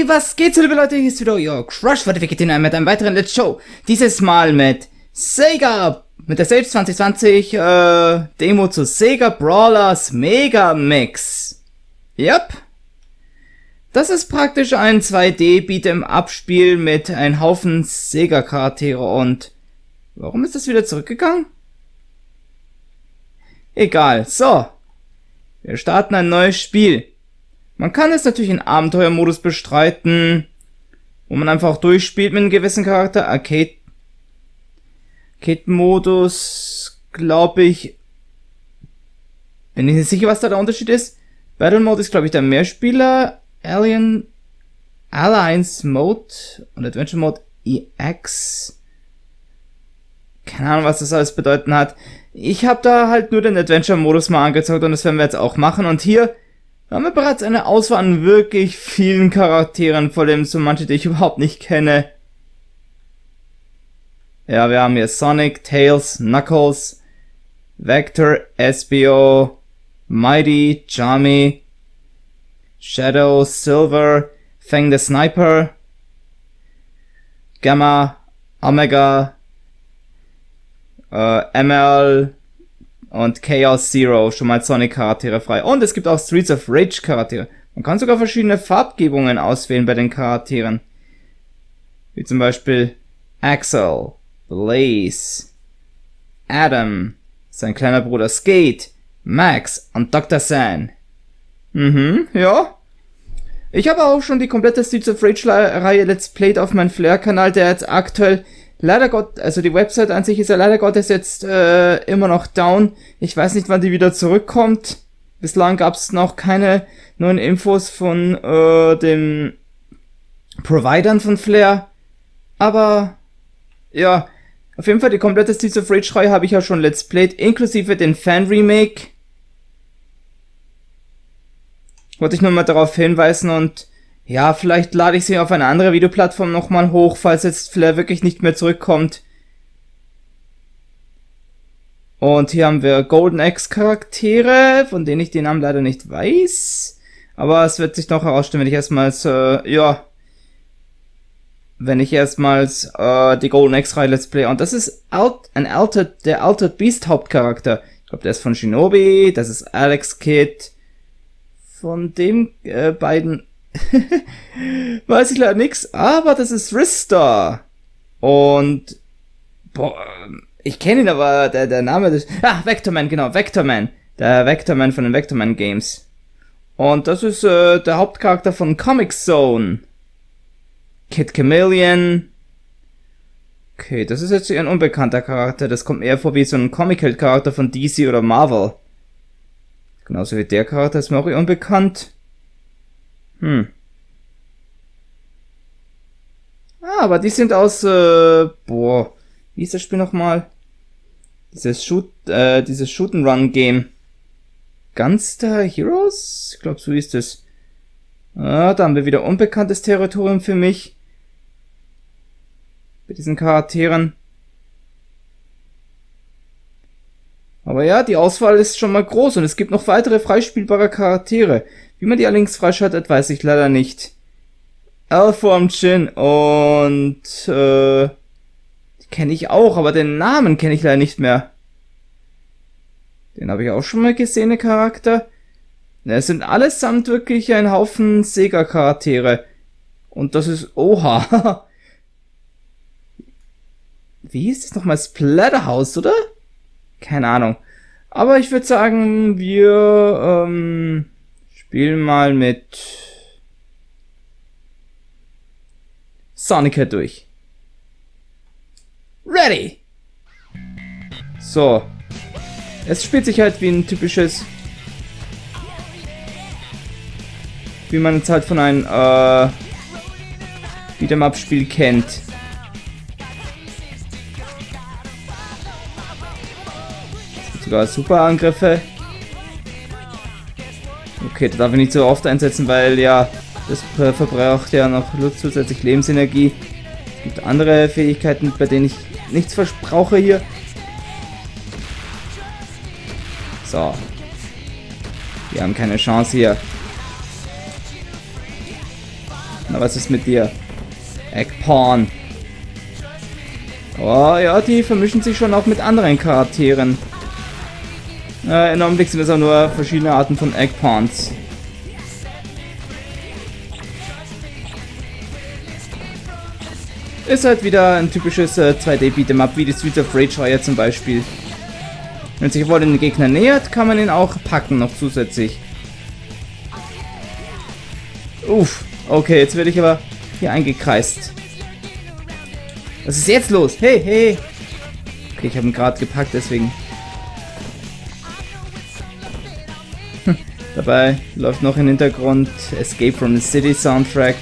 was geht's, liebe Leute? Hier ist wieder euer Crush for the Vegetarier mit einem weiteren Let's Show. Dieses Mal mit Sega, mit der Stage 2020 Demo zu Sega Brawlers Mega Mix. Yep. Das ist praktisch ein 2D Beat'em-up-Spiel mit einem Haufen Sega-Charaktere und... Warum ist das wieder zurückgegangen? Egal, so. Wir starten ein neues Spiel. Man kann es natürlich in Abenteuermodus bestreiten, wo man einfach durchspielt mit einem gewissen Charakter. Arcade-Modus, glaube ich. Bin ich nicht sicher, was da der Unterschied ist. Battle Mode ist, glaube ich, der Mehrspieler. Alliance Mode und Adventure Mode EX. Keine Ahnung, was das alles bedeuten hat. Ich habe da halt nur den Adventure-Modus mal angezeigt und das werden wir jetzt auch machen. Und hier haben wir bereits eine Auswahl an wirklich vielen Charakteren, vor allem so manche, die ich überhaupt nicht kenne. Ja, wir haben hier Sonic, Tails, Knuckles, Vector, SBO, Mighty, Charmy, Shadow, Silver, Fang the Sniper, Gamma, Omega, ML und Chaos Zero, schon mal Sonic-Charaktere frei. Und es gibt auch Streets of Rage-Charaktere. Man kann sogar verschiedene Farbgebungen auswählen bei den Charakteren. Wie zum Beispiel Axel, Blaze, Adam, sein kleiner Bruder Skate, Max und Dr. San. Ja. Ich habe auch schon die komplette Streets of Rage-Reihe Let's Played auf meinem Flair-Kanal, der jetzt aktuell... Leider Gott, also die Website an sich ist ja leider Gottes jetzt immer noch down. Ich weiß nicht, wann die wieder zurückkommt. Bislang gab es noch keine neuen Infos von den Providern von Flair. Aber ja, auf jeden Fall die komplette Streets of Rage Reihe habe ich ja schon Let's Played, inklusive den Fan-Remake. Wollte ich nur mal darauf hinweisen und ja, vielleicht lade ich sie auf eine andere Videoplattform nochmal hoch, falls jetzt Flair wirklich nicht mehr zurückkommt. Und hier haben wir Golden Axe Charaktere, von denen ich den Namen leider nicht weiß. Aber es wird sich noch herausstellen, wenn ich erstmals, die Golden Axe Reihe Let's Play. Und das ist der Altered Beast Hauptcharakter. Ich glaube, der ist von Shinobi, das ist Alex Kidd. Von dem beiden... weiß ich leider nix, aber das ist Ristar. Und boah, ich kenne ihn, aber der Name des... Vectorman, genau, Vectorman. Der Vectorman von den Vectorman Games. Und das ist der Hauptcharakter von Comic Zone. Kid Chameleon. Okay, das ist jetzt eher ein unbekannter Charakter. Das kommt eher vor wie so ein Comic-Held-Charakter von DC oder Marvel. Genauso wie der Charakter ist mir auch eher unbekannt. Aber die sind aus, wie hieß das Spiel nochmal? Dieses Shoot-and-Run-Game. Gunster Heroes? Ich glaube, so ist es. Da haben wir wieder unbekanntes Territorium für mich. Bei diesen Charakteren. Aber ja, die Auswahl ist schon mal groß und es gibt noch weitere freispielbare Charaktere. Wie man die allerdings freischaltet, weiß ich leider nicht. Alform Jin und die kenne ich auch, aber den Namen kenne ich leider nicht mehr. Den habe ich auch schon mal gesehen, der Charakter. Es sind allesamt wirklich ein Haufen Sega-Charaktere. Und das ist... Oha! Wie hieß das nochmal? Splatterhouse, oder? Keine Ahnung. Aber ich würde sagen, wir spielen mal mit Sonic durch. Ready! So. Es spielt sich halt wie ein typisches... Wie man es halt von einem Beat'em-up-Spiel kennt. Sogar Superangriffe. Okay, da darf ich nicht so oft einsetzen, weil ja, das verbraucht ja noch zusätzlich Lebensenergie. Es gibt andere Fähigkeiten, bei denen ich nichts verbrauche hier. So. Wir haben keine Chance hier. Na, was ist mit dir? Eggpawn. Oh ja, die vermischen sich schon auch mit anderen Charakteren. Im Augenblick sind es auch nur verschiedene Arten von Eggpawns. Ist halt wieder ein typisches 2D-Beat'em-up, wie die Streets of Rage-Reihe zum Beispiel. Wenn sich wohl den Gegner nähert, kann man ihn auch packen noch zusätzlich. Uff, okay, jetzt werde ich aber hier eingekreist. Was ist jetzt los? Hey, hey! Okay, ich habe ihn gerade gepackt, deswegen. Dabei läuft noch im Hintergrund Escape from the City Soundtrack.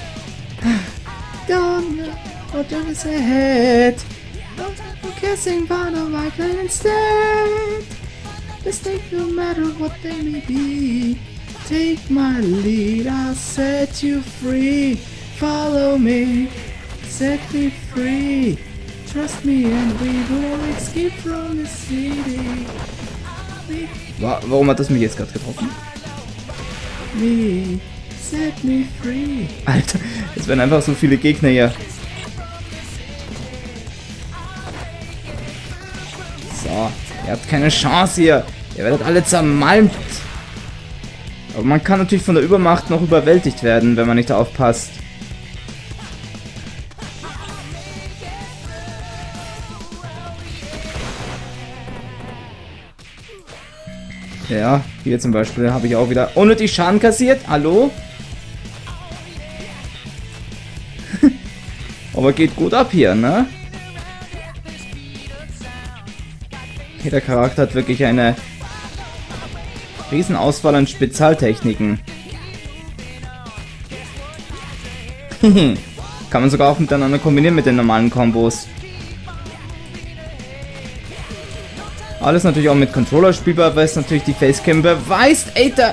Don't know what is ahead. I'm guessing by the right plan instead. Mistakes no matter what they may be. Take my lead, I'll set you free. Follow me, set me free. Trust me and we will escape from the city. Warum hat das mich jetzt gerade getroffen? Me, set me free. Alter, es werden einfach so viele Gegner hier. So, ihr habt keine Chance hier. Ihr werdet alle zermalmt. Aber man kann natürlich von der Übermacht noch überwältigt werden, wenn man nicht aufpasst. Ja, hier zum Beispiel habe ich auch wieder unnötig Schaden kassiert. Hallo? Aber geht gut ab hier, ne? Jeder Charakter hat wirklich eine Riesenauswahl an Spezialtechniken. Kann man sogar auch miteinander kombinieren mit den normalen Kombos. Alles natürlich auch mit Controller spielbar, weil es natürlich die Facecam beweist. Alter!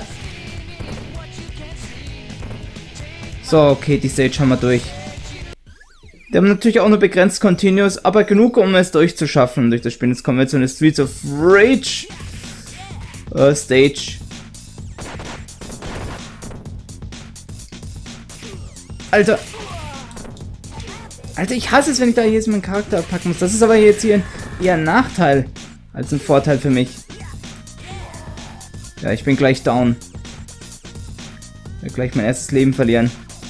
So, okay, die Stage haben wir durch. Wir haben natürlich auch nur begrenzt Continuous, aber genug, um es durchzuschaffen durch das Spiel. Jetzt kommen wir zu einer Streets of Rage Stage. Alter! Alter, ich hasse es, wenn ich da jetzt meinen Charakter abpacken muss. Das ist aber jetzt hier eher ein Nachteil als ein Vorteil für mich. Ja, ich bin gleich down. Ich werde gleich mein erstes Leben verlieren.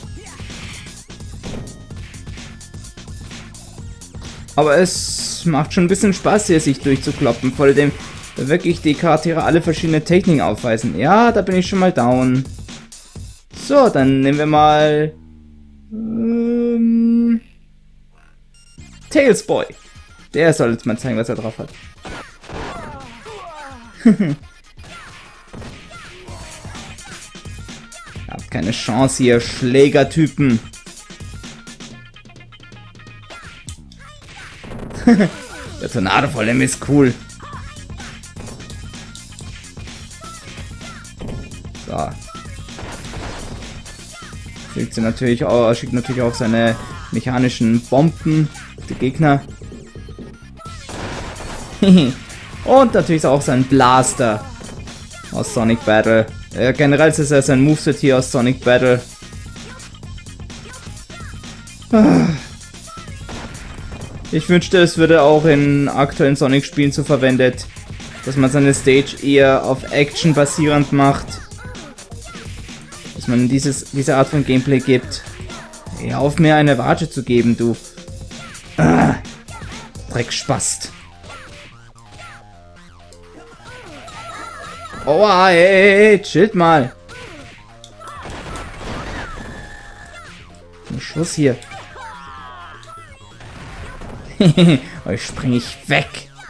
Aber es macht schon ein bisschen Spaß hier, sich durchzukloppen. Vor allem, da wirklich die Charaktere alle verschiedene Techniken aufweisen. Ja, da bin ich schon mal down. So, dann nehmen wir mal... Tails Boy. Der soll jetzt mal zeigen, was er drauf hat. Habt keine Chance hier, Schlägertypen. Der Tornado vor allem ist cool. So. Schickt natürlich auch seine mechanischen Bomben auf die Gegner. Und natürlich auch sein Blaster aus Sonic Battle. Generell ist es sein Moveset hier aus Sonic Battle. Ich wünschte, es würde auch in aktuellen Sonic-Spielen so verwendet, dass man seine Stage eher auf Action basierend macht. Dass man diese Art von Gameplay gibt. Eher auf mehr eine Watsche zu geben, du. Dreckspast. Oh, hey, chillt mal. Ein Schuss hier. Euch springe ich weg.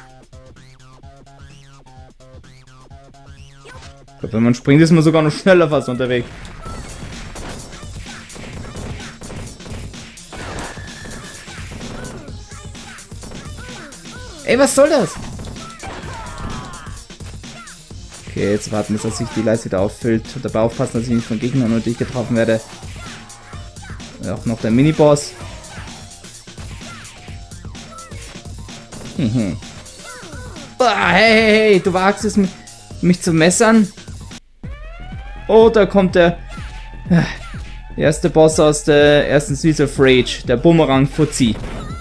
Ich glaube, wenn man springt, ist man sogar noch schneller fast unterwegs. Ey, was soll das? Okay, jetzt warten, bis sich die Leiste wieder auffüllt. Und dabei aufpassen, dass ich nicht von Gegnern und ich getroffen werde. Auch noch der Miniboss. Hey, du wagst es, mich zu messern? Oh, da kommt der Der erste Boss aus der ersten Streets of Rage, der Bumerang Fuzzy.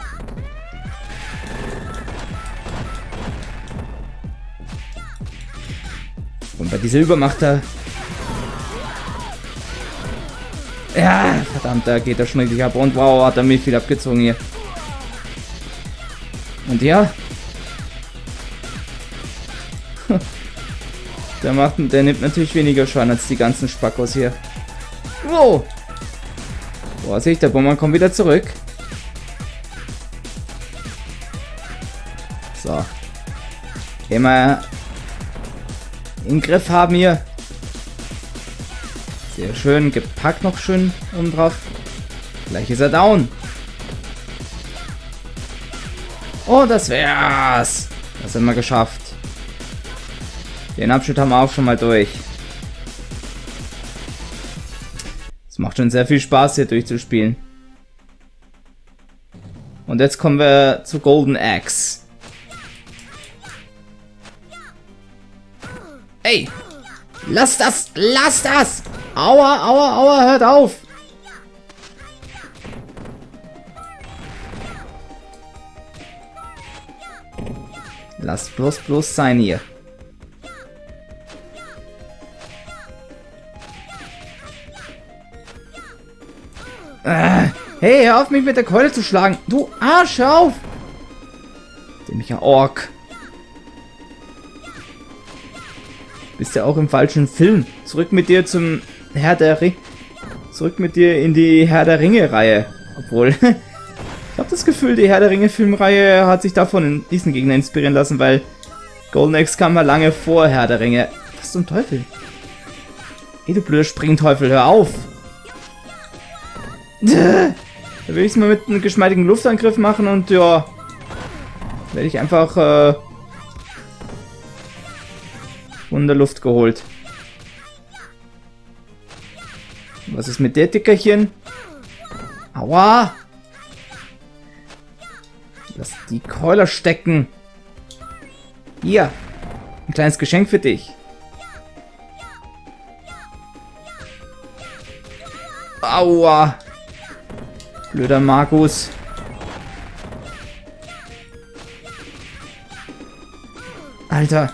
Und bei dieser Übermacht da... Ja, verdammt, da geht er schon richtig ab. Und wow, hat er mich viel abgezogen hier. Und ja... Der nimmt natürlich weniger Schaden als die ganzen Spackos hier. Wow! Vorsicht, der Bomber kommt wieder zurück. So. Immer im Griff haben hier. Sehr schön, gepackt noch schön oben drauf. Gleich ist er down. Oh, das wär's. Das haben wir geschafft. Den Abschnitt haben wir auch schon mal durch. Es macht schon sehr viel Spaß hier durchzuspielen. Und jetzt kommen wir zu Golden Axe. Ey! Lass das! Lass das! Aua, aua, aua, hört auf! Lass bloß sein hier. Hey, hör auf, mich mit der Keule zu schlagen. Du Arsch, hör auf! Dämlicher Ork. Bist ja auch im falschen Film. Zurück mit dir zum Herr der Ringe. Zurück mit dir in die Herr der Ringe-Reihe. Obwohl, ich habe das Gefühl, die Herr der Ringe-Filmreihe hat sich davon in diesen Gegner inspirieren lassen, weil Golden Axe kam mal lange vor Herr der Ringe. Was zum Teufel? Ey, du blöder Springteufel, hör auf! Da will ich es mal mit einem geschmeidigen Luftangriff machen und ja, werde ich einfach von der Luft geholt. Was ist mit der Dickerchen? Aua! Lass die Keuler stecken. Hier, ein kleines Geschenk für dich. Aua! Blöder Markus. Alter.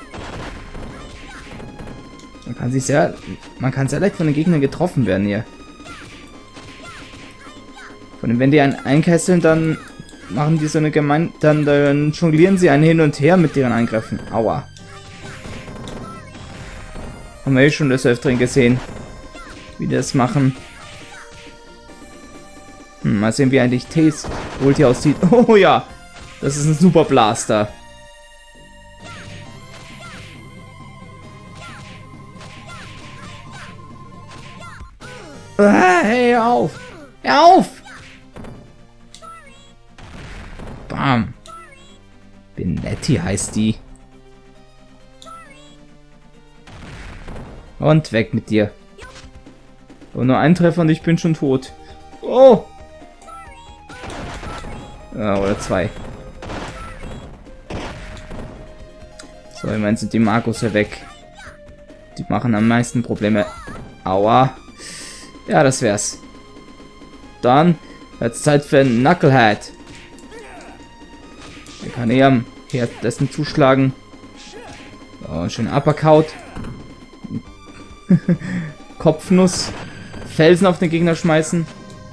Man kann sehr leicht von den Gegnern getroffen werden hier. Vor allem, wenn die einen einkesseln, dann machen die so eine dann jonglieren sie einen hin und her mit ihren Angriffen. Aua. Haben wir eh schon des Öfteren gesehen, wie die das machen. Mal sehen, wie eigentlich Tails Ulti aussieht. Oh ja, das ist ein Super Blaster. Hey, hör auf! Hör auf! Bam! Benetti heißt die. Und weg mit dir. Und nur ein Treffer und ich bin schon tot. Oh! Ja, oder zwei. So, ich meine, sind die Markus ja weg. Die machen am meisten Probleme. Aua. Ja, das wär's. Dann wird's Zeit für Knucklehead. Der kann eher am dessen zuschlagen. So, schön Uppercut. Kopfnuss. Felsen auf den Gegner schmeißen.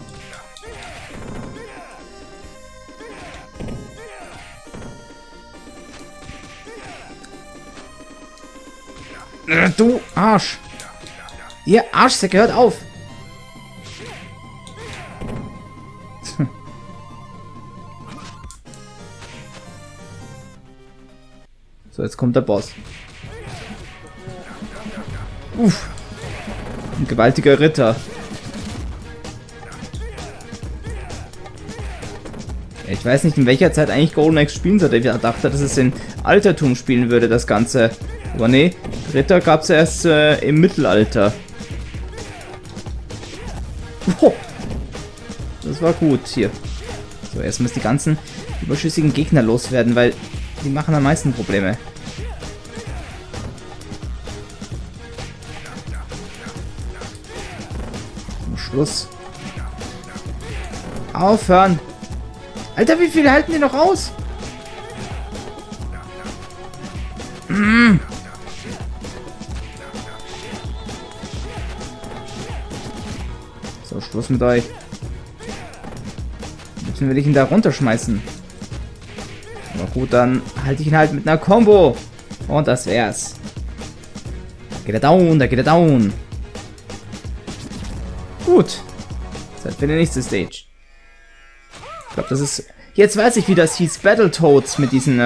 Du Arsch! Ihr Arschsäcke, hört auf! So, jetzt kommt der Boss. Uff! Ein gewaltiger Ritter. Ich weiß nicht, in welcher Zeit eigentlich Golden Axe spielen sollte. Ich dachte, dass es in Altertum spielen würde, das Ganze. Aber nee, Ritter gab es erst im Mittelalter. Oh, das war gut hier. So, erst müssen die ganzen überschüssigen Gegner loswerden, weil die machen am meisten Probleme. Zum Schluss Aufhören. Alter, wie viel halten die noch aus? So, Schluss mit euch. Jetzt will ich ihn da runterschmeißen. Aber gut, dann halte ich ihn halt mit einer Combo. Und das wär's. Da geht er down, da geht er down. Gut. Zeit für die nächste Stage. Ich glaube, das ist... Jetzt weiß ich, wie das hieß. Battletoads mit diesen,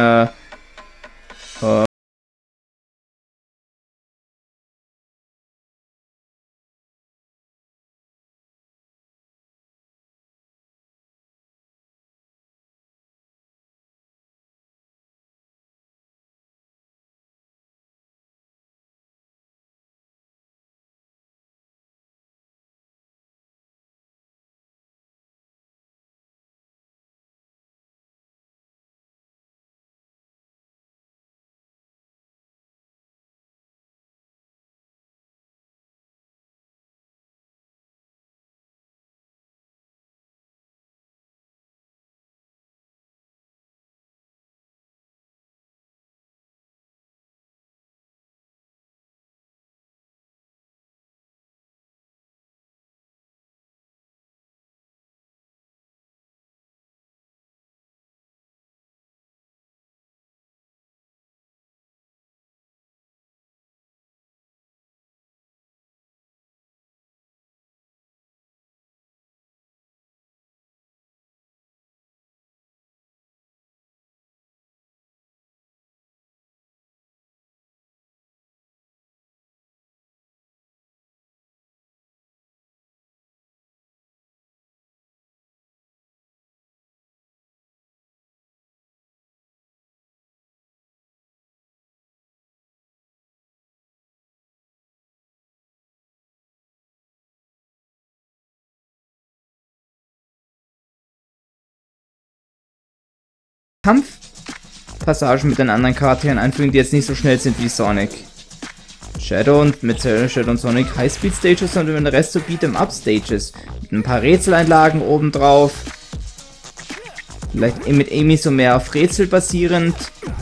Kampfpassagen mit den anderen Charakteren einfügen, die jetzt nicht so schnell sind wie Sonic. Shadow und mit Shadow und Sonic Highspeed Stages und den Rest so Beat'em-up Stages. Mit ein paar Rätseleinlagen obendrauf. Vielleicht mit Amy so mehr auf Rätsel basierend.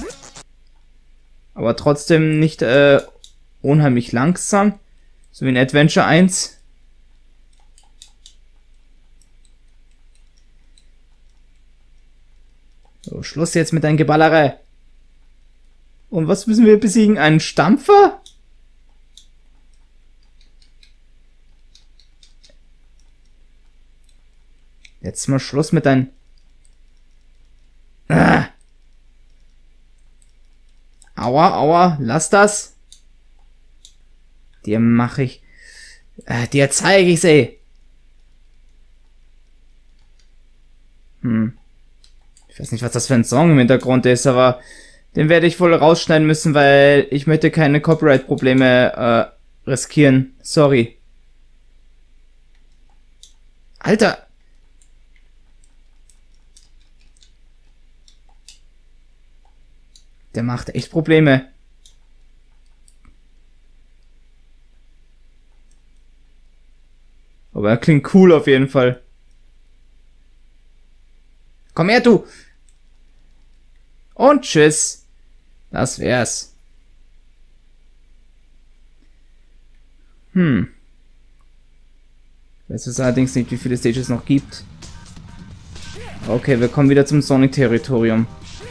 Aber trotzdem nicht unheimlich langsam. So wie in Adventure 1. So, Schluss jetzt mit deinem Geballere. Und was müssen wir besiegen? Einen Stampfer? Jetzt mal Schluss mit deinem... Aua, aua, lass das. Dir mache ich... dir zeige ich's, ey. Ich weiß nicht, was das für ein Song im Hintergrund ist, aber den werde ich wohl rausschneiden müssen, weil ich möchte keine Copyright-Probleme riskieren. Sorry. Alter! Der macht echt Probleme. Aber er klingt cool auf jeden Fall. Komm her, du! Und tschüss. Das wär's. Ich weiß jetzt allerdings nicht, wie viele Stages es noch gibt. Okay, wir kommen wieder zum Sonic-Territorium.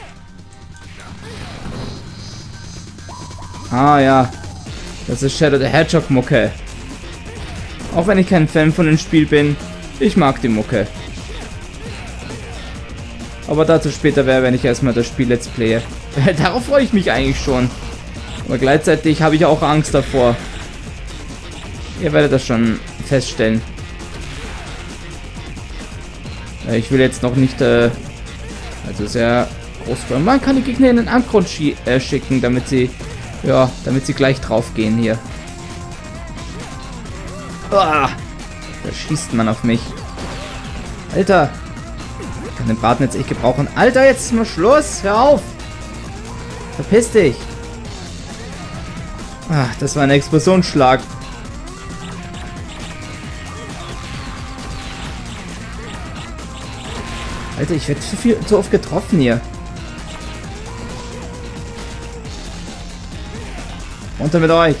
Ah ja. Das ist Shadow the Hedgehog-Mucke. Auch wenn ich kein Fan von dem Spiel bin, ich mag die Mucke. Aber dazu später wäre, wenn ich erstmal das Spiel let's playe. Darauf freue ich mich eigentlich schon. Aber gleichzeitig habe ich auch Angst davor. Ihr werdet das schon feststellen. Ich will jetzt noch nicht, also sehr groß. Man kann die Gegner in den Abgrund schicken, damit sie, ja, damit sie gleich drauf gehen hier. Da schießt man auf mich. Alter. Ich kann den Braten jetzt echt gebrauchen. Alter, jetzt ist mal Schluss. Hör auf. Verpiss dich. Das war ein Explosionsschlag. Alter, ich werde zu oft getroffen hier. Runter mit euch.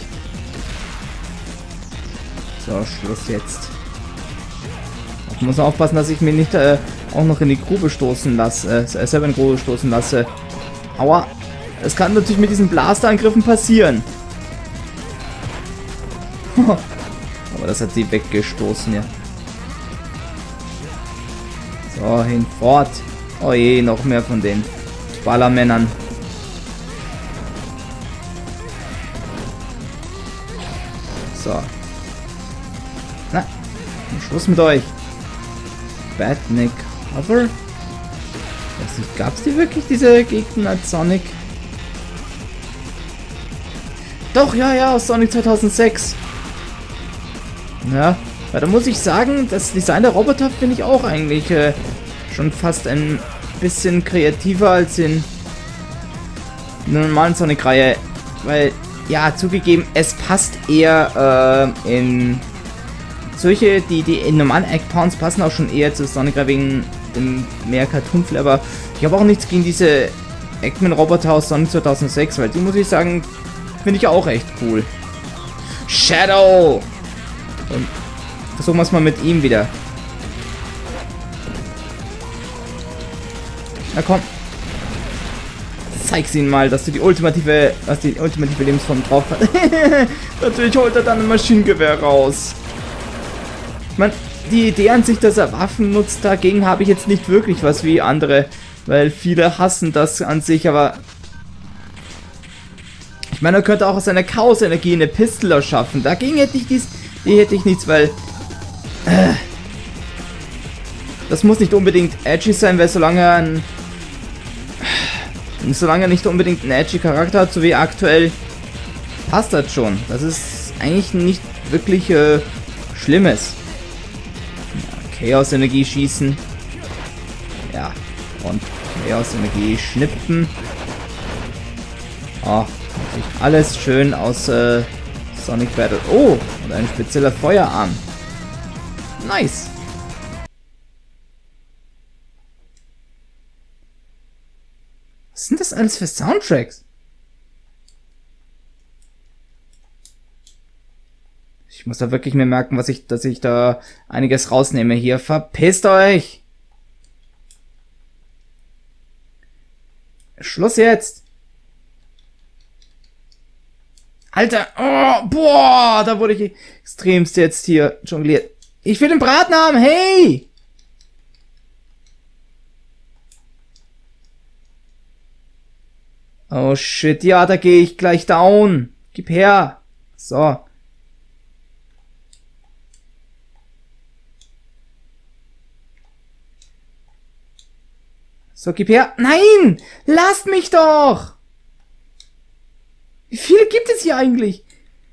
So, Schluss jetzt. Ich muss aufpassen, dass ich mir nicht auch noch in die Grube stoßen lasse. Selber in die Grube stoßen lasse. Aua. Es kann natürlich mit diesen Blasterangriffen passieren. Aber das hat sie weggestoßen, ja. So, hinfort. Oh je, noch mehr von den Ballermännern. So. Na, Schluss mit euch. Badnik Cover? Gab es die wirklich, diese Gegner als Sonic? Doch, ja, aus Sonic 2006. Ja, da muss ich sagen, das Design der Roboter finde ich auch eigentlich schon fast ein bisschen kreativer als in der normalen Sonic-Reihe. Weil, ja, zugegeben, es passt eher in solche, die in normalen Eggpawns passen auch schon eher zu Sonic wegen dem mehr Cartoon-Flair. Aber ich habe auch nichts gegen diese Eggman-Roboter aus Sonic 2006, weil die, muss ich sagen, finde ich auch echt cool. Shadow! Und versuchen wir es mal mit ihm wieder. Na komm. Zeig's ihnen mal, dass du die ultimative Lebensform drauf hast. Natürlich holt er dann ein Maschinengewehr raus. Ich meine, die Idee an sich, dass er Waffen nutzt, dagegen habe ich jetzt nicht wirklich was wie andere. Weil viele hassen das an sich, aber... Ich meine, er könnte auch aus seiner Chaos-Energie eine Pistole erschaffen. Dagegen hätte ich nichts, weil... das muss nicht unbedingt edgy sein, weil solange er nicht unbedingt einen edgy Charakter hat, so wie aktuell, passt das schon. Das ist eigentlich nicht wirklich Schlimmes. Ja, Chaos-Energie schießen. Ja, und Chaos-Energie schnippen. Oh, alles schön aus Sonic Battle. Oh, und ein spezieller Feuerarm. Nice. Was sind das alles für Soundtracks? Ich muss da wirklich mir merken, dass ich da einiges rausnehme hier. Verpisst euch! Schluss jetzt! Alter! Oh, boah! Da wurde ich extremst jetzt hier jongliert. Ich will den Braten haben! Hey! Oh shit, ja, da gehe ich gleich down. Gib her. So. So, gib her. Nein! Lasst mich doch! Wie viele gibt es hier eigentlich?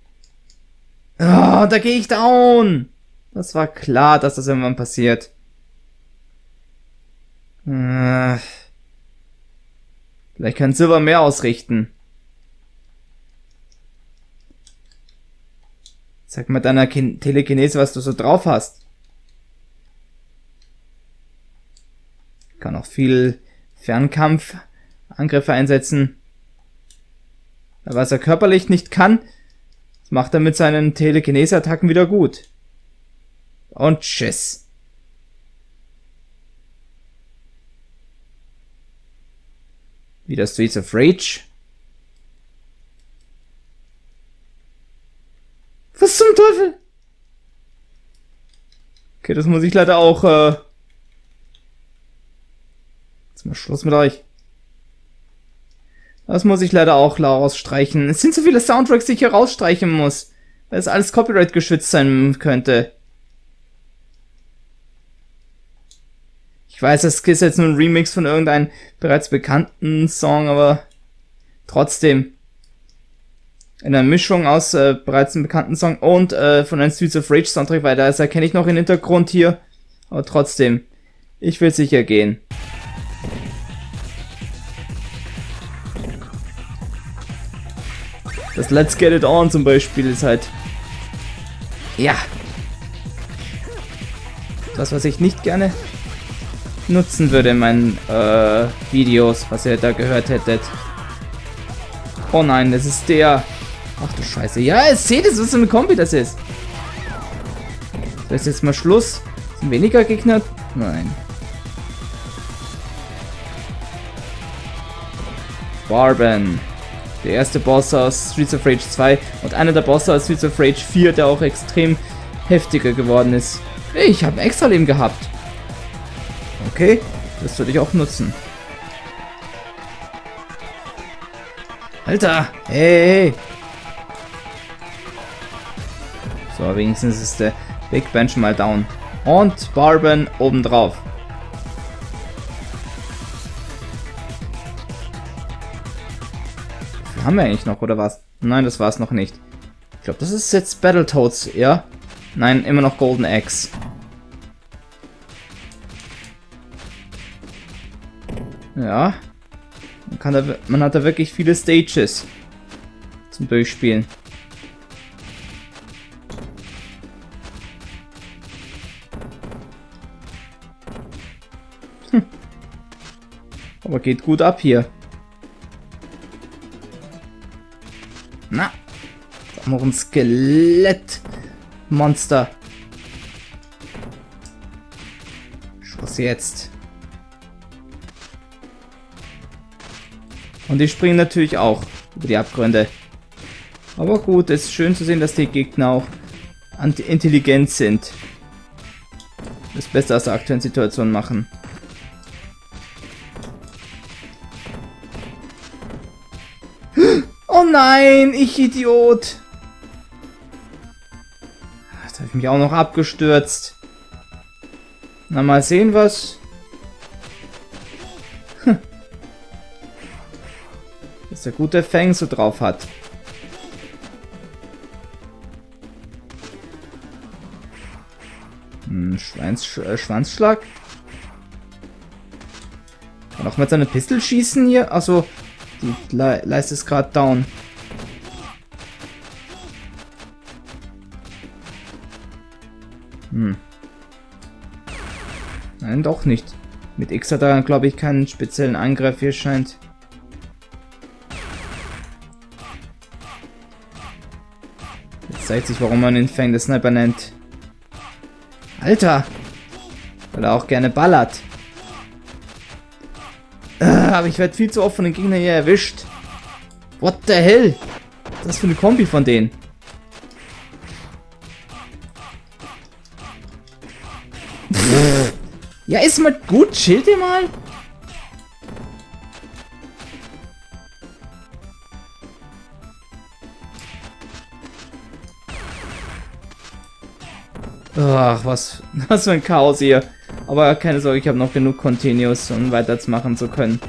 Oh, da gehe ich down. Das war klar, dass das irgendwann passiert. Vielleicht kann Silver mehr ausrichten. Sag mal deiner Telekinese, was du so drauf hast. Kann auch viel Fernkampfangriffe einsetzen. Aber was er körperlich nicht kann, das macht er mit seinen Telekinese-Attacken wieder gut. Und tschüss. Wieder Streets of Rage. Was zum Teufel? Okay, das muss ich leider auch, jetzt mal Schluss mit euch. Das muss ich leider auch rausstreichen. Es sind so viele Soundtracks, die ich hier rausstreichen muss. Weil es alles Copyright geschützt sein könnte. Ich weiß, es ist jetzt nur ein Remix von irgendeinem bereits bekannten Song, aber trotzdem. In einer Mischung aus bereits einem bekannten Song und von einem Streets of Rage Soundtrack, weil das erkenne ich noch im Hintergrund hier. Aber trotzdem, ich will sicher gehen. Das Let's Get It On zum Beispiel ist halt... Ja. Das, was ich nicht gerne... nutzen würde in meinen Videos, was ihr da gehört hättet. Oh nein, das ist der. Ach du Scheiße. Ja, ihr seht es, was für eine Kombi das ist. So, ist jetzt mal Schluss. Sind weniger Gegner? Nein. Barben. Der erste Boss aus Streets of Rage 2 und einer der Bosse aus Streets of Rage 4, der auch extrem heftiger geworden ist. Hey, ich habe ein extra Leben gehabt. Okay, das würde ich auch nutzen. Alter, hey. So, wenigstens ist der Big Ben schon mal down. Und Barben obendrauf. Haben wir eigentlich noch, oder was? Nein, das war es noch nicht. Ich glaube, das ist jetzt Battletoads, ja? Nein, immer noch Golden Axe. Ja. Man hat da wirklich viele Stages zum Durchspielen. Aber geht gut ab hier. Na, da haben wir ein Skelettmonster. Schluss jetzt. Und die springen natürlich auch über die Abgründe. Aber gut, es ist schön zu sehen, dass die Gegner auch intelligent sind. Das Beste aus der aktuellen Situation machen. Oh nein, ich Idiot. Jetzt habe ich mich auch noch abgestürzt. Na, mal sehen, was... dass der gute Fang so drauf hat. Schwanzschlag? Kann auch mit seiner Pistole schießen hier? Achso, die Leiste ist gerade down. Nein, doch nicht. Mit X hat er, glaube ich, keinen speziellen Angriff hier scheint. Jetzt zeigt sich, warum man den Fang der Sniper nennt. Alter! Weil er auch gerne ballert. Aber ich werde viel zu oft von den Gegnern hier erwischt. What the hell? Was ist das für eine Kombi von denen? Ja, ist mal gut. Chillt ihr mal? Ach, was für ein Chaos hier. Aber keine Sorge, ich habe noch genug Continues, um weitermachen zu können.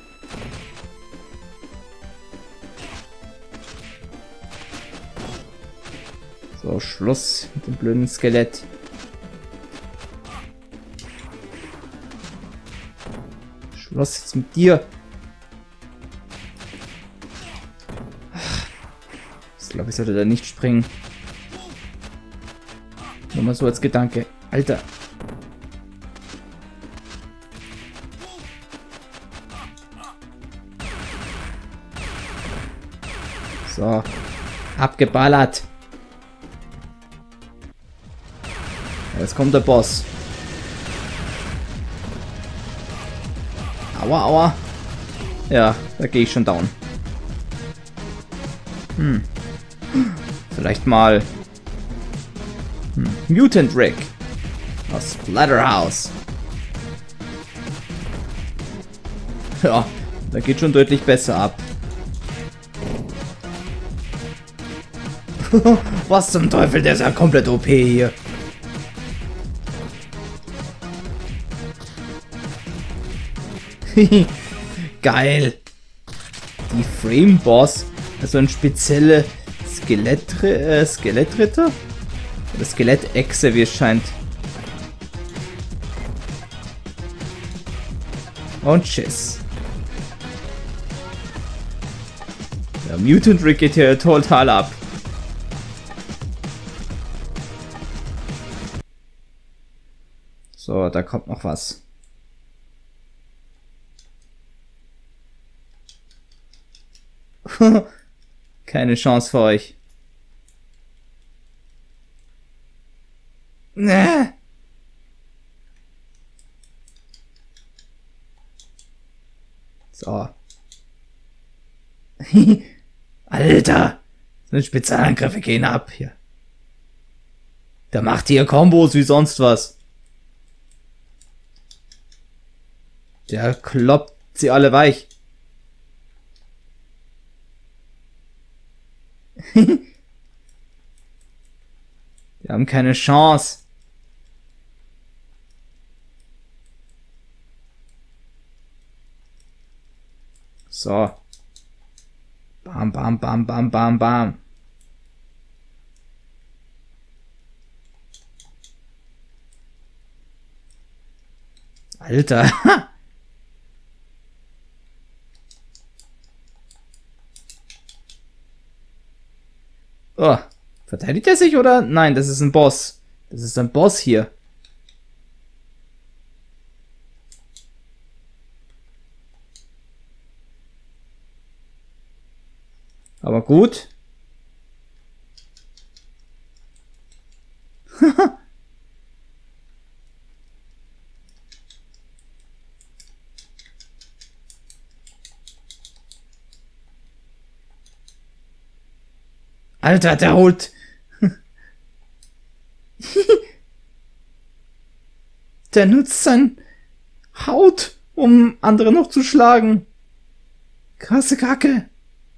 So, Schluss mit dem blöden Skelett. Schluss jetzt mit dir. Ich glaube, ich sollte da nicht springen. Nur mal so als Gedanke. Alter. So. Abgeballert. Jetzt kommt der Boss. Aua, aua. Ja, da gehe ich schon down. Vielleicht mal... Mutant Rick aus Splatterhouse. Ja, da geht schon deutlich besser ab. Was zum Teufel, der ist ja komplett OP hier. Geil. Die Frame Boss, also ein spezielle Skelettritter? Oder Skelettechse, wie es scheint. Und tschüss. Der Mutant Rick geht hier total ab. So, da kommt noch was. Keine Chance für euch. Nee. So. Alter! So Spezialangriffe gehen ab hier. Der macht hier Kombos wie sonst was. Der kloppt sie alle weich. Die haben keine Chance. So. Bam, bam, bam, bam, bam, bam. Alter. Oh, verteidigt er sich oder? Nein, das ist ein Boss. Das ist ein Boss hier. Aber gut. Alter, der holt. Der nutzt sein Haut, um andere noch zu schlagen. Krasse Kacke.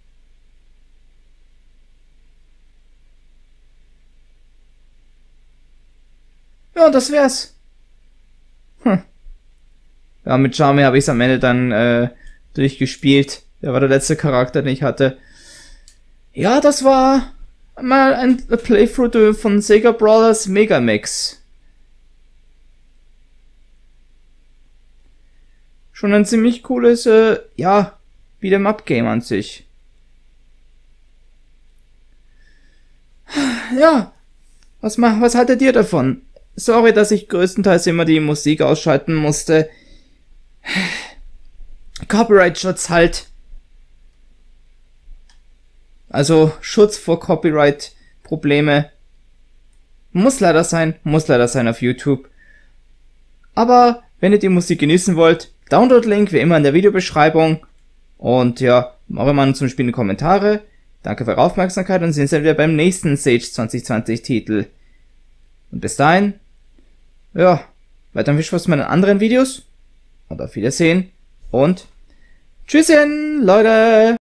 Ja, das wär's. Ja, mit Charmy habe ich es am Ende dann durchgespielt. Der war der letzte Charakter, den ich hatte. Ja, das war mal ein Playthrough von Sega Brothers Megamax. Schon ein ziemlich cooles, ja, Beat'em-up-Game an sich. Ja, was haltet ihr davon? Sorry, dass ich größtenteils immer die Musik ausschalten musste. Copyright-Schutz halt. Also Schutz vor Copyright-Probleme. Muss leider sein auf YouTube. Aber wenn ihr die Musik genießen wollt, Download-Link wie immer in der Videobeschreibung. Und ja, eure Meinung zum Spiel in die Kommentare. Danke für eure Aufmerksamkeit und sehen uns dann wieder beim nächsten Sage 2020 Titel. Und bis dahin, ja, weiter viel Spaß mit den anderen Videos. Und auf Wiedersehen und Tschüsschen, Leute!